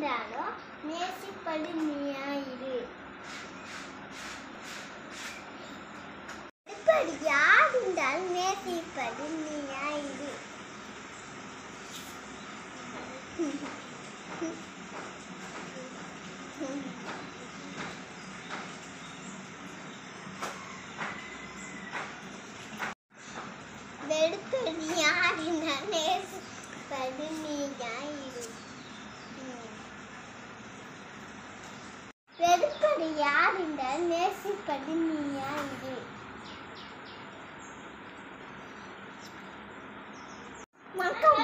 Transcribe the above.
இருந்தாலும் நேசிப்பது நீயா இரு. வெறுப்பது யார் இருந்தாலும் நேசிப்பது நீயா இரு. வெறுப்பது யார் இருந்தாலும் நேசிப்பது நீயா இரு. வெறுப்பது யார் என்றால் நேசிப்பது நீயா இரு. வணக்கம்.